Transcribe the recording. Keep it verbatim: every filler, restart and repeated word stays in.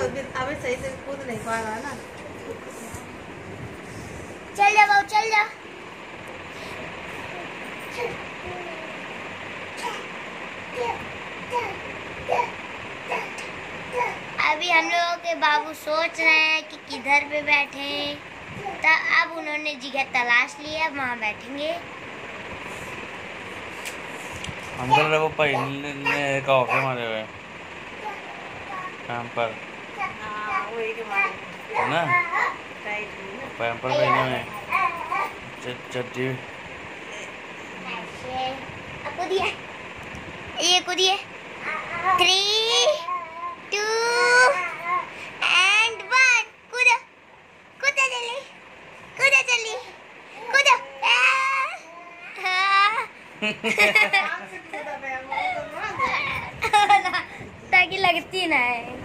अभी सही से कूद नहीं पा रहा ना। चल जा बाबू, चल जा। अभी हम लोगों के बाबू सोच रहे हैं कि किधर पे बैठे, तो अब उन्होंने जगह तलाश लिया, वहाँ बैठेंगे। अंदर देखो पहले का होके मारे हुए पैम्पर है ना, पैम्पर पहने हुए चड्डी। कूदिए, ये कूदिए। Three two and one. कूदो, कूदो जल्दी, कूदो जल्दी, कूदो। ताकि लगती ना है।